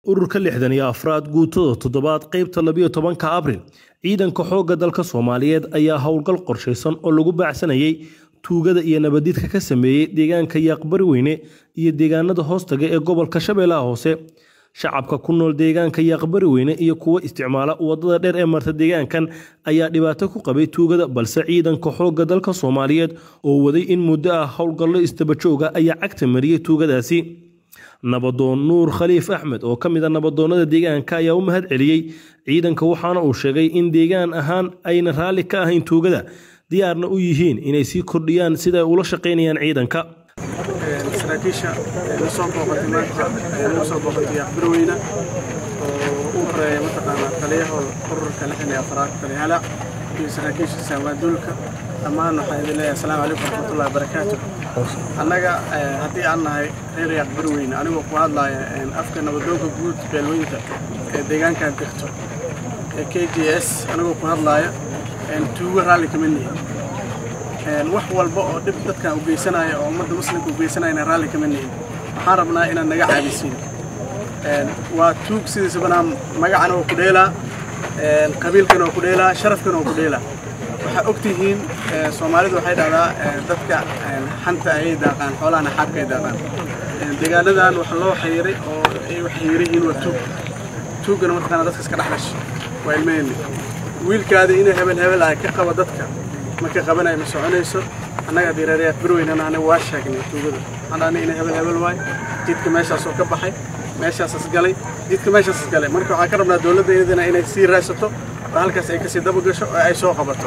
ururka 64aad guutada toddobaad qaybta 12 Abriil ciidanka xoogga dalka Soomaaliyeed ayaa howlgal qorsheysan oo lagu baacsanayay tuugada iyo nabadidka ka sameeyay deegaanka Yaqbari Weyne iyo deegaanada hoostaga ee gobolka Shabeellaha Hoose shacabka ku nool deegaanka Yaqbari Weyne iyo kuwa isticmaala wadada dheer ee marta deegaankan ayaa dhibaato ku qabay tuugada balse ciidanka xoogga dalka Soomaaliyeed oo waday in muddo ah howlgallo istabajooga ayaa cagta mariyay tuugadaasi nabadoon nuur khaliif axmed oo kamid ah nabadoonada deegaanka ayaa u mahad celiyay ciidanka waxaana uu sheegay in deegaan ahaan ayna raali ka ahayn tuugada diyaarna u yihiin inay sii kordhiyaan sida ay ula shaqeynayaan ciidanka saraakiisha soo booqatay Yaqbari Weyne oo u horeeyay mataqaanaa taliyaha ururka 64aad taliyaha iyo saraakiisha saawaadulka dhammaan waxaan idin leeyahay assalaamu calaykum warahmatullahi wabarakaatuh annaga haddii aan nahay reer Yaqbari Weyne anigoo ku hadlaya afka nabadoonka guud beelweynta ee deegaankan degto KGS anigoo ku hadlaya tuugo raalli kama nihin wax walba oo dib dadkan u geysanaya oo ummadda muslimka u geysanayna raalli kama nihin waxaan rabnaa inaad naga caabisiin waa tuug sidiisa banaan magacana oo ku dheelaa qabiilkana oo ku dheelaa sharafkana oo ku dheelaa waxaa ogtihiin Soomaalidu waxay dhahdaa dadka xanta ay daaqaan xoolaha xabka ay daaqaan deegaanadan wax loo xiriiray oo ay wax xiriireen waa tuugana markaan dadka iska dhaxlash waa ilmeeyay wiilkaada inay hebel ay ka qabo dadka ma ka qabanay ma soconayso annaga diiradayad barweynana anaga waa sheegnay tuugada anana inay hebel waay jidka meeshaas oo ka baxay meeshaas galay jidka meeshaas galay marka waxa ka rabnaa dawladda inay sii raaysato halkaas ay ka sii daba gasho oo ay soo qabato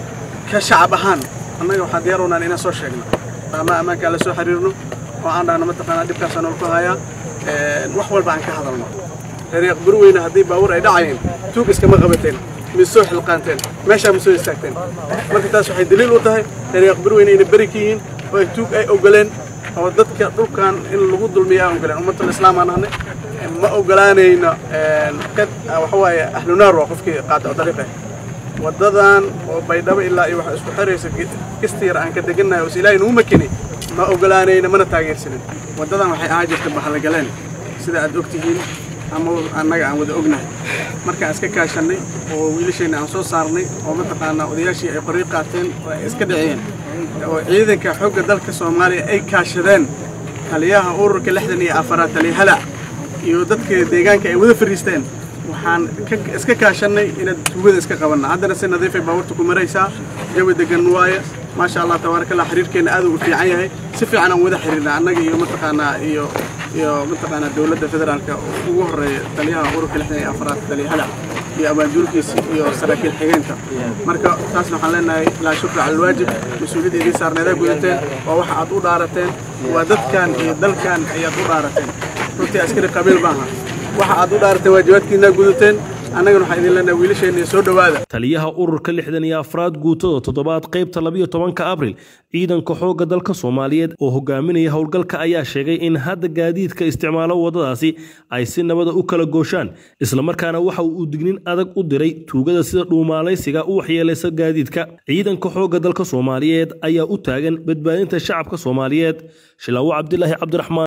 ka shacab ahaan annaga waxa diyaar u nahay inaan soo sheegno ama amaanka la soo xiriirno oo aan dhaana mataqaanaa dhibkaas aan ku hayaa wax walba aan ka hadalno reer Yaqbari Weyne haddii baawur ay dhacayeen tuug iskama qabateen misoo xilqaanteen meesha misoo istaagteen marka taas waxay daliil u tahay reer Yaqbari Weyne inay bari kiin oo tuug ay ogoleen oo dadka dhulkan in lagu dulmiyaa ogoleen ummadda islaamka ahna ma ogolaanayna qad waxa waaye ahlu naar waa qofkii qaado dariiqay wadadan oo baydhabo ilaa iyo waxa isku xiraysa kistiir aan ka deganahay oo Ilaahay inuu makini ma ogolaanayna mana taageersanin wadadan waxay ahaa jirtay bahal galeen sida aad ogtihiin ama annaga aan wada ognahay marka iska kaashanay oo wiilasheena aan soo saarnay oo mataqaanaa odayaashii ay qoriiq qaateen oo iska dhaceen oo ciidanka xoogga dalka Soomaaliya ay kaashadeen taliyaha ururka 64aad taliyaha iyo dadka deegaanka ay wada fariisteen waxaan iska kaashanay in tuugada iska qabanna haddana si nadiif ah baawartu ku maraysaa jawi degan waaye ma sha Allah tabarakallah xiriirkeena aad u fiican yahay si fiican aan wada xiriirnaa annaga iyo mataqaanaa iyo mataqaanaa dawladda federaalka ugu horeeyay taliyaha ururka 64aad taliyaha iyo abaanduulkiisa iyo saraakiil xigeenka marka taas waxaan leenahay la shukr al waajib mas'uuliyadda idin saarneeda gudateen waa waxa aad u dhaarateen waa dadkan iyo dalkan ayaad u dhaarateen runtii askari qabiil baaha waxa aad u dhaartay waajibaadkiina gudateen annaga waxa idin leenahay wiilasheena soo dhawaada taliyaha ururka 64aad guutada toddobaad qaybta 12 Abriil ciidanka xoogga dalka Soomaaliyeed oo hogaaminaya howlgalka ayaa sheegay in hadda gaadiidka isticmaalo wadadaasi ay si nabad u kala gooshaan isla markaana waxa uu dignin adag u diray tuugada sida dhuumaalaysiga u waxyeelaysa gaadiidka ciidanka xoogga dalka Soomaaliyeed ayaa u taagan badbaadinta shacabka Soomaaliyeed Shilaawo Cabdilaahi Cabdiraxmaan